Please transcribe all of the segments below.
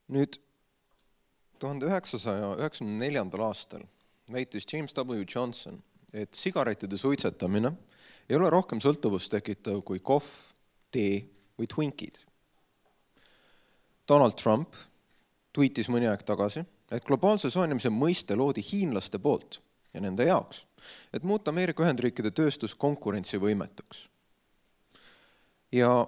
Nüüd 1994. aastal väitis James W. Johnson, et sigarettide suitsetamine ei ole rohkem sõltuvust tekitav kui kohv, tee või Twinkid. Donald Trump tweetis mõni aeg tagasi, et globaalse soojenemise mõiste loodi hiinlaste poolt ja nende jaoks, et muuta Ameerika Ühendriikide tööstus konkurentsivõimetuks. Ja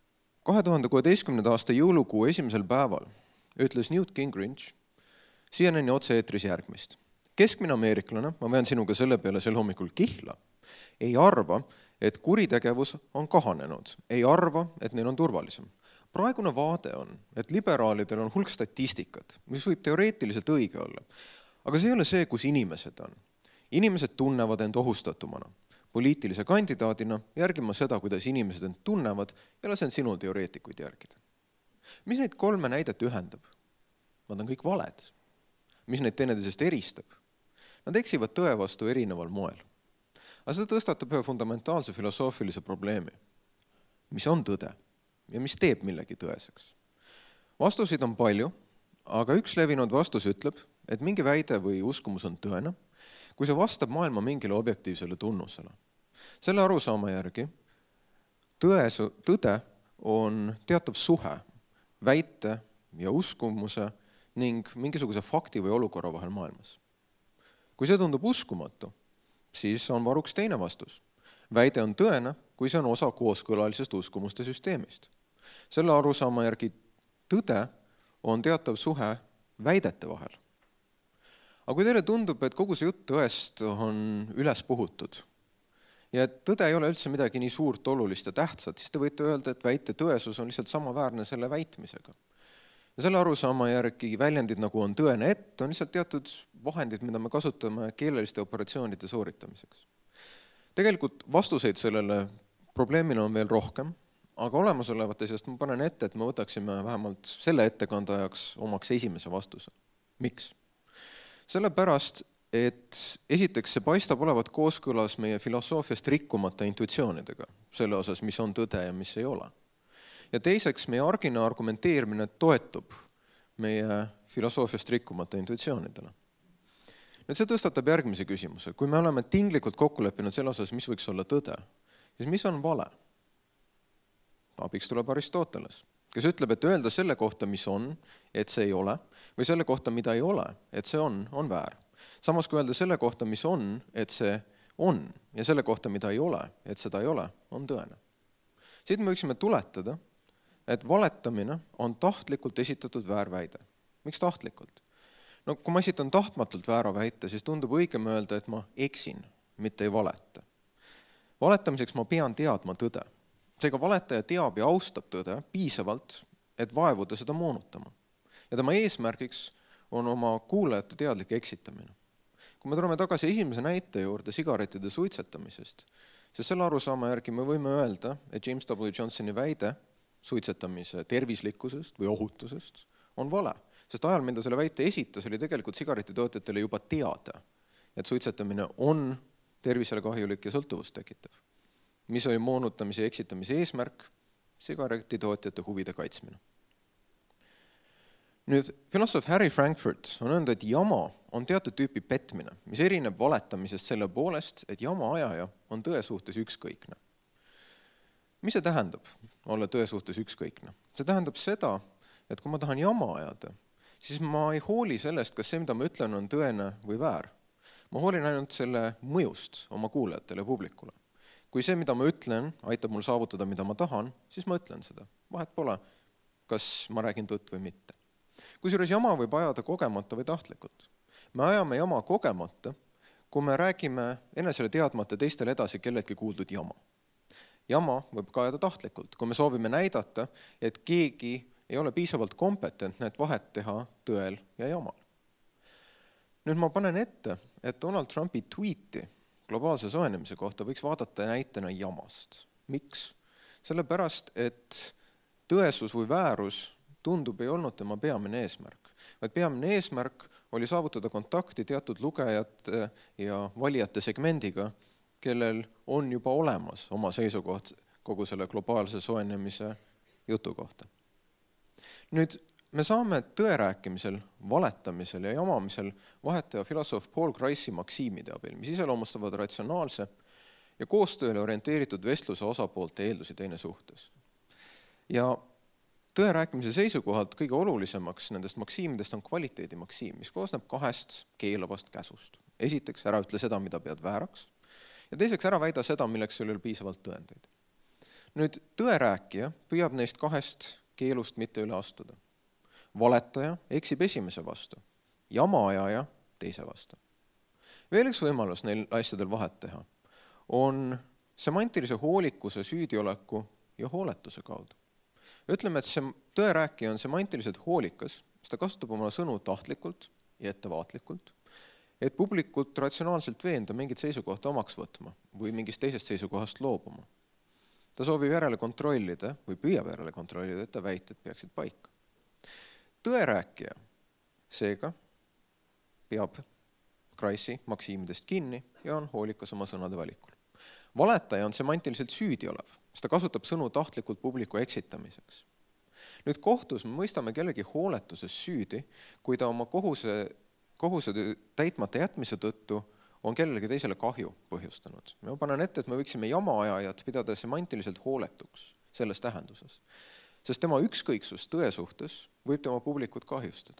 2016. aasta jõulukuu esimesel päeval ütles Newt Gingrich CNN-i otse-eetris järgmist. Keskmine ameeriklane, ma vean sinuga selle peale sel hommikul kihla, ei arva, et kuritegevus on kahanenud, ei arva, et neil on turvalisem. Praegune vaade on, et liberaalidel on hulk statistikat, mis võib teoreetiliselt õige olla. Aga see ei ole see, kus inimesed on. Inimesed tunnevad end ohustatumana. Poliitilise kandidaadina järgima seda, kuidas inimesed end tunnevad ja lasen sinul teoreetikuid järgida. Mis neid kolme näidet ühendab? Nad on kõik valed. Mis neid teineteisest eristab? Nad eksivad tõe vastu erineval moel. Aga seda tõstatab ühe fundamentaalse filosoofilise probleemi. Mis on tõde ja mis teeb millegi tõeseks? Vastuseid on palju, aga üks levinud vastus ütleb, et mingi väide või uskumus on tõene, kui see vastab maailma mingile objektiivsele tunnusele. Selle arusaama järgi tõde on teatav suhe väite ja uskumuse ning mingisuguse fakti või olukorra vahel maailmas. Kui see tundub uskumatu, siis on varuks teine vastus. Väide on tõene, kui see on osa kooskõlalisest uskumuste süsteemist. Selle arusaama järgi tõde on teatav suhe väidete vahel. Aga kui teile tundub, et kogu see jutt tõest on üles puhutud ja et tõde ei ole üldse midagi nii suurt, olulist ja tähtsat, siis te võite öelda, et väite tõesus on lihtsalt samaväärne selle väitmisega. Ja selle arusaama järgi väljendid nagu on tõene ett, on lihtsalt teatud vahendid, mida me kasutame keeleliste operatsioonide sooritamiseks. Tegelikult vastuseid sellele probleemile on veel rohkem, aga olemasolevate seast ma panen ette, et me võtaksime vähemalt selle ettekande ajaks omaks esimese vastuse. Miks? Sellepärast, et esiteks see paistab olevat kooskõlas meie filosoofiast rikkumata intuitsioonidega, selle osas, mis on tõde ja mis ei ole. Ja teiseks, meie argine argumenteerimine toetub meie filosoofiast rikkumata intuitsioonidele. Nüüd see tõstatab järgmise küsimuse. Kui me oleme tinglikult kokku leppinud selle osas, mis võiks olla tõde, siis mis on vale? Abiks tuleb Aristoteles, kes ütleb, et öelda selle kohta, mis on, et see ei ole, või selle kohta, mida ei ole, et see on väär. Samas kui öelda selle kohta, mis on, et see on, ja selle kohta, mida ei ole, et seda ei ole, on tõene. Siit me võiksime tuletada, et valetamine on tahtlikult esitatud väärväide. Miks tahtlikult? No kui ma esitan tahtmatult väära väite, siis tundub õigem öelda, et ma eksin, mitte ei valeta. Valetamiseks ma pean teadma tõde. Seega valetaja teab ja austab tõde piisavalt, et vaevuda seda moonutama. Ja tema eesmärgiks on oma kuulajate teadlik eksitamine. Kui me tuleme tagasi esimese näite juurde sigarettide suitsetamisest, siis selle arusaama järgi me võime öelda, et James W. Johnsoni väide suitsetamise tervislikkusest või ohutusest on vale. Sest ajal, mil ta selle väite esitas, oli tegelikult sigaretitootjatele juba teada, et suitsetamine on tervisele kahjulik ja sõltuvust tekitav. Mis oli moonutamise ja eksitamise eesmärk? Sigaretitootjate huvide kaitsmine. Nüüd, filosoof Harry Frankfurt on öelnud, et jama on teatud tüüpi petmine, mis erineb valetamisest selle poolest, et jama ajaja on tõe suhtes ükskõikne. Mis see tähendab, olla tõe suhtes ükskõikne? See tähendab seda, et kui ma tahan jama ajada, siis ma ei hooli sellest, kas see, mida ma ütlen, on tõene või väär. Ma hoolin ainult selle mõjust oma kuulajatele ja publikule. Kui see, mida ma ütlen, aitab mul saavutada, mida ma tahan, siis ma ütlen seda. Vahet pole, kas ma räägin tõtt või mitte. Kusjuures jama võib ajada kogemata või tahtlikult. Me ajame jama kogemata, kui me räägime enesele teadmata teistele edasi kelleltki kuuldud jama. Jama võib ka ajada tahtlikult, kui me soovime näidata, et keegi ei ole piisavalt kompetentne, et vahet teha tõel ja jamal. Nüüd ma panen ette, et Donald Trumpi tweeti globaalse soojenemise kohta võiks vaadata näitena jamast. Miks? Sellepärast, et tõesus või väärus tundub ei olnud tema peamine eesmärk. Vaid peamine eesmärk oli saavutada kontakti teatud lugejate ja valijate segmendiga, kellel on juba olemas oma seisukoht kogu selle globaalse soojenemise jutu kohta. Nüüd, me saame tõe rääkimisel, valetamisel ja jamamisel vahetaja filosoof Paul Grice'i maksiimide abil, mis iseloomustavad ratsionaalse ja koostööle orienteeritud vestluse osapoolte eeldusi teine suhtes. Ja tõe rääkimise seisukohalt kõige olulisemaks nendest maksiimidest on kvaliteedimaksiim, mis koosneb 2 keelavast käsust. Esiteks, ära ütle seda, mida pead vääraks, ja teiseks, ära väida seda, milleks sul ei ole piisavalt tõendeid. Nüüd, tõe rääkija püüab neist 2 keelust mitte üle astuda. Valetaja eksib esimese vastu, jamaajaja teise vastu. Veel üks võimalus neil asjadel vahet teha on semantilise hoolikuse, süüdioleku ja hooletuse kaudu. Ütleme, et see tõe rääkija on semantiliselt hoolikas, sest ta kasutab oma sõnu tahtlikult ja ettevaatlikult, et publikult ratsionaalselt veenda mingit seisukohta omaks võtma või mingist teisest seisukohast loobuma. Ta soovib järele kontrollida või püüab järele kontrollida, et ta väited peaksid paika. Tõe rääkija seega peab Grice'i maksiimidest kinni ja on hoolikas oma sõnade valikul. Valetaja on semantiliselt süüdiolev, sest ta kasutab sõnu tahtlikult publiku eksitamiseks. Nüüd kohtus me mõistame kellegi hooletuses süüdi, kui ta oma kohuse täitmata jätmise tõttu on kellelegi teisele kahju põhjustanud. Ma panen ette, et me võiksime jamaajajat pidada semantiliselt hooletuks selles tähenduses, sest tema ükskõiksus tõe suhtes võib tema publikut kahjustada.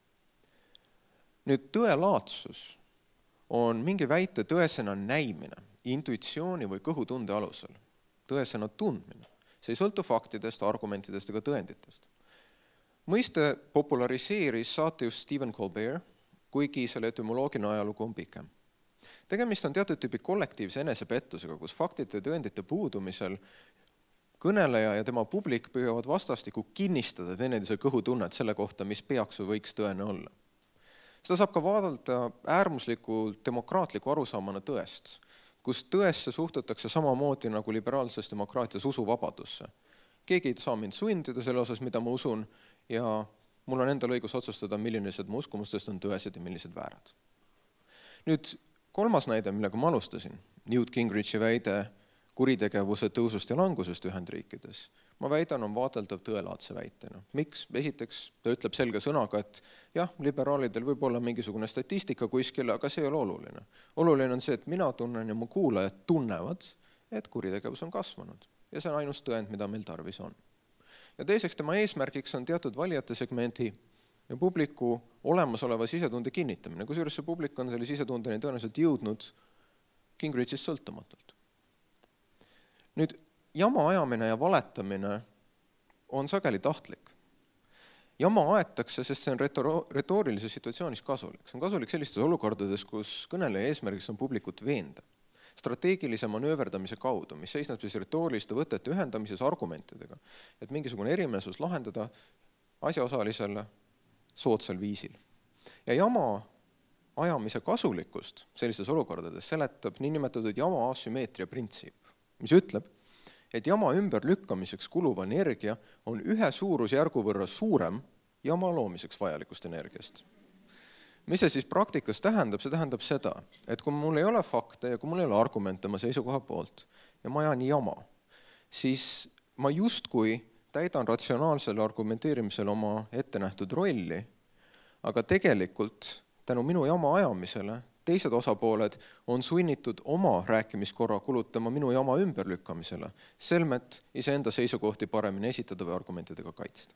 Nüüd tõelaadsus on mingi väite tõesena näimine, intuitsiooni või kõhutunde alusel, tõesena tundmine. See ei sõltu faktidest, argumentidest ega tõenditest. Mõiste populariseeris saatejuht Stephen Colbert, kuigi selle etümoloogiline ajalugu on pikem. Tegemist on teatud tüüpi kollektiivse enesepettusega, kus faktide ja tõendite puudumisel kõneleja ja tema publik püüavad vastastikku kinnistada teineteise kõhutunnet selle kohta, mis peaks või võiks tõene olla. Seda saab ka vaadata äärmuslikult demokraatliku arusaamana tõest, kus tõesse suhtutakse samamoodi nagu liberaalses demokraatias usuvabadusse. Keegi ei saa mind sundida selle osas, mida ma usun, ja mul on endal õigus otsustada, millised mu uskumustest on tõesed ja millised väärad. Nüüd 3. näide, millega ma alustasin, Newt Gingrichi väide kuritegevuse tõusust ja langusest Ühendriikides. Ma väidan, on vaadeldav tõelaadse väitena. Miks? Esiteks, ta ütleb selge sõnaga, et jah, liberaalidel võib olla mingisugune statistika kuskil, aga see ei ole oluline. Oluline on see, et mina tunnen ja mu kuulajad tunnevad, et kuritegevus on kasvanud. Ja see on ainus tõend, mida meil tarvis on. Ja teiseks, tema eesmärgiks on teatud valijate segmendi ja publiku olemasoleva sisetunde kinnitamine, kusjuures see publik on selle sisetundeni tõenäoliselt jõudnud Gingrichist sõltumatult. Nüüd, jama ajamine ja valetamine on sageli tahtlik. Jama aetakse, sest see on retoorilises situatsioonis kasulik. See on kasulik sellistes olukordades, kus kõneleja eesmärgiks on publikut veenda. Strateegilise manööverdamise kaudu, mis seisneb siis retooriliste võtete ühendamises argumentidega, et mingisugune erimeelsus lahendada asjaosalisele soodsal viisil. Ja jama ajamise kasulikkust sellistes olukordades seletab niinimetatud jama asümmeetria printsiip, mis ütleb, et jama ümberlükkamiseks kuluv energia on 1 suurusjärgu võrra suurem jama loomiseks vajalikust energiast. Mis see siis praktikas tähendab? See tähendab seda, et kui mul ei ole fakte ja kui mul ei ole argumente oma seisukoha poolt ja ma ajan jama, siis ma justkui täidan ratsionaalsele argumenteerimisele oma ettenähtud rolli, aga tegelikult tänu minu jama ajamisele teised osapooled on sunnitud oma rääkimiskorra kulutama minu jama ümberlükkamisele, selmet iseenda seisukohti paremini esitada või argumentidega kaitsta.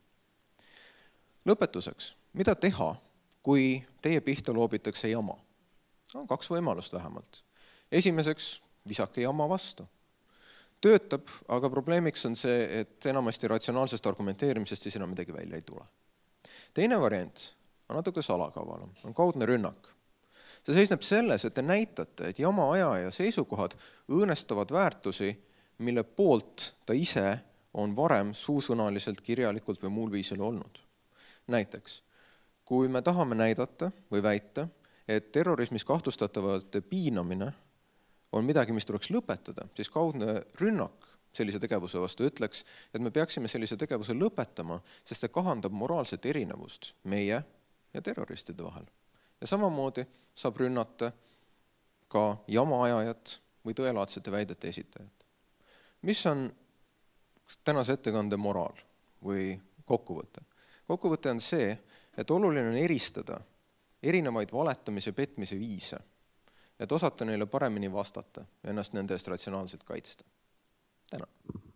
Lõpetuseks, mida teha, kui teie pihta loobitakse jama? On 2 võimalust vähemalt. Esimeseks, visake jama vastu. Töötab, aga probleemiks on see, et enamasti ratsionaalsest argumenteerimisest siis enam midagi välja ei tule. Teine variant on natuke salakavalam, on kaudne rünnak. See seisneb selles, et te näitate, et jama ajaja seisukohad õõnestavad väärtusi, mille poolt ta ise on varem suusõnaliselt, kirjalikult või muul viisil olnud. Näiteks, kui me tahame näidata või väita, et terrorismis kahtlustatavate piinamine on midagi, mis tuleks lõpetada, siis kaudne rünnak sellise tegevuse vastu ütleks, et me peaksime sellise tegevuse lõpetama, sest see kahandab moraalset erinevust meie ja terroristide vahel. Ja samamoodi saab rünnata ka jamaajajat või tõelaadsete väidete esitajat. Mis on tänase ettekande moraal või kokkuvõte? Kokkuvõte on see, et oluline on eristada erinevaid valetamise petmise viise, et osata neile paremini vastata ja ennast nende eest ratsionaalselt kaitsta. Tänan!